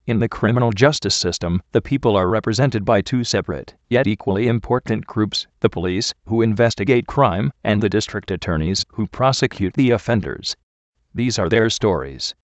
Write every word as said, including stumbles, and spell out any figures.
In the criminal justice system, the people are represented by two separate, yet equally important groups: the police, who investigate crime, and the district attorneys, who prosecute the offenders. These are their stories.